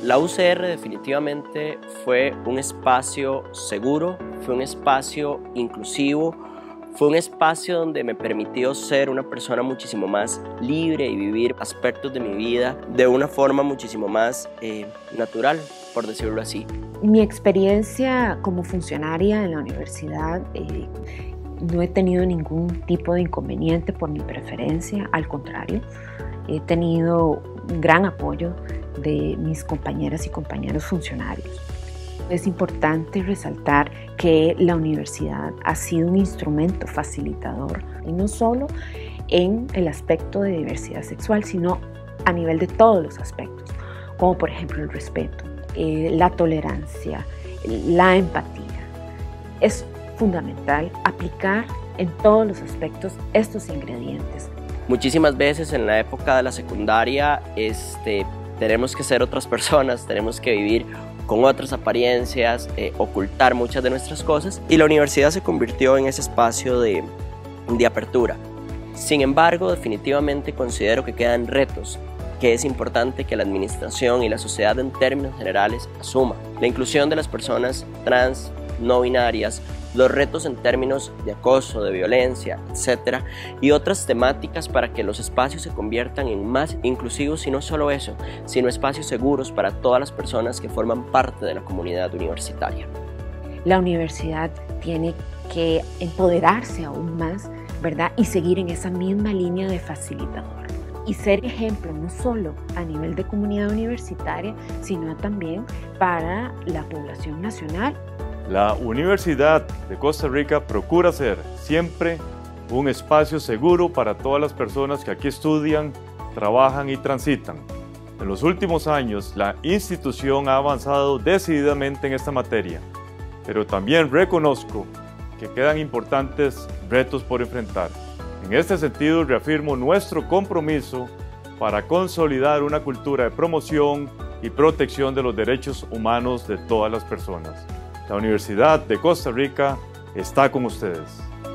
La UCR definitivamente fue un espacio seguro, fue un espacio inclusivo, fue un espacio donde me permitió ser una persona muchísimo más libre y vivir aspectos de mi vida de una forma muchísimo más natural, por decirlo así. Mi experiencia como funcionaria en la universidad, no he tenido ningún tipo de inconveniente por mi preferencia, al contrario, he tenido un gran apoyo de mis compañeras y compañeros funcionarios. Es importante resaltar que la universidad ha sido un instrumento facilitador, y no solo en el aspecto de diversidad sexual, sino a nivel de todos los aspectos, como por ejemplo el respeto, la tolerancia, la empatía. Es fundamental aplicar en todos los aspectos estos ingredientes. Muchísimas veces en la época de la secundaria tenemos que ser otras personas, tenemos que vivir con otras apariencias, ocultar muchas de nuestras cosas, y la universidad se convirtió en ese espacio de apertura. Sin embargo, definitivamente considero que quedan retos que es importante que la administración y la sociedad en términos generales asuma. La inclusión de las personas trans, no binarias, los retos en términos de acoso, de violencia, etc. y otras temáticas para que los espacios se conviertan en más inclusivos, y no solo eso, sino espacios seguros para todas las personas que forman parte de la comunidad universitaria. La universidad tiene que empoderarse aún más, ¿verdad? Y seguir en esa misma línea de facilitador. Y ser ejemplo no solo a nivel de comunidad universitaria, sino también para la población nacional. La Universidad de Costa Rica procura ser siempre un espacio seguro para todas las personas que aquí estudian, trabajan y transitan. En los últimos años, la institución ha avanzado decididamente en esta materia, pero también reconozco que quedan importantes retos por enfrentar. En este sentido, reafirmo nuestro compromiso para consolidar una cultura de promoción y protección de los derechos humanos de todas las personas. La Universidad de Costa Rica está con ustedes.